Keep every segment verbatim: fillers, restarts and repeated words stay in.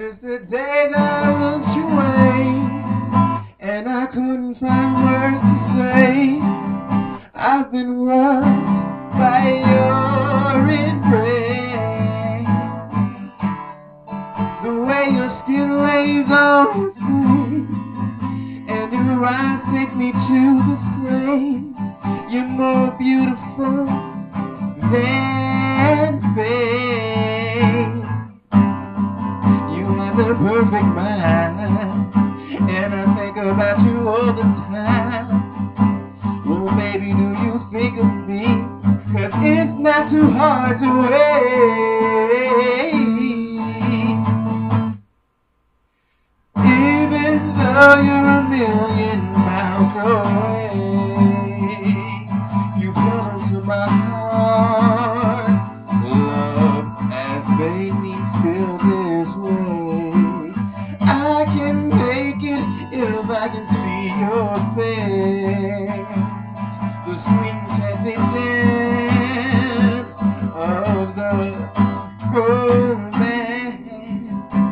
Since the day that I looked your way, and I couldn't find words to say, I've been won by your embrace. The way your skin lays on me, and your eyes take me to the flame. You're more beautiful than fame. You have the perfect mind, and I think about you all the time. Oh baby, do you think of me? 'Cause it's not too hard to wait. Even though you're a million miles away, you come into my heart. Love has made me feel this way. I can make it if I can see your face. The sweet enchanting dance of the romance.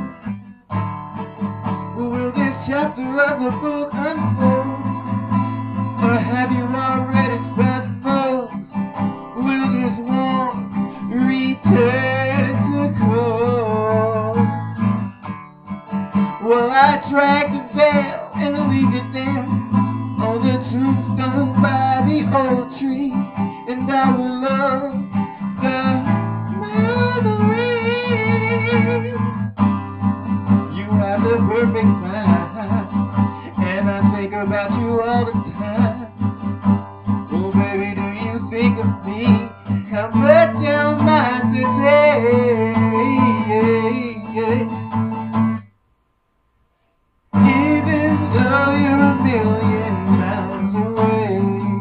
Will this chapter of the book unfold, or have you already fast forward? Will this warm return to cold? Will I drag the veil and leave it there on the tombstone by the old tree, and I will love the memories? You have the perfect time, and I think about you all the time. Oh baby, do you think of me? How much am I today? Even though you're a million miles away,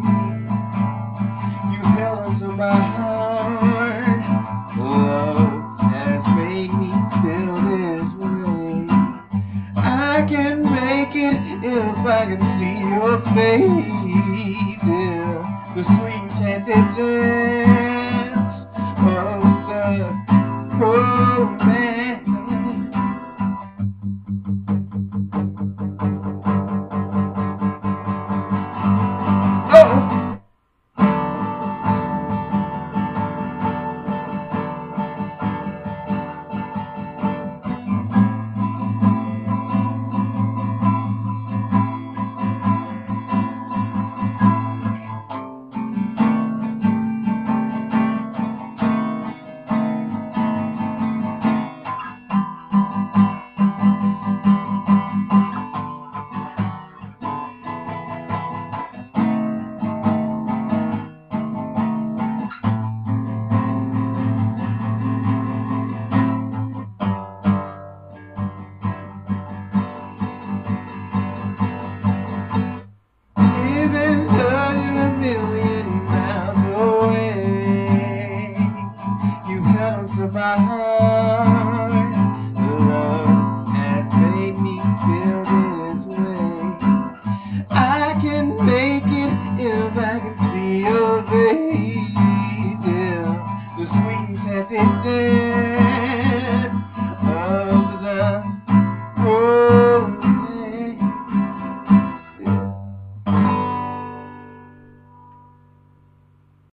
you held onto my heart. Love has made me feel this way. I can make it if I can see your face, yeah. The sweet enchanted dance of the romance.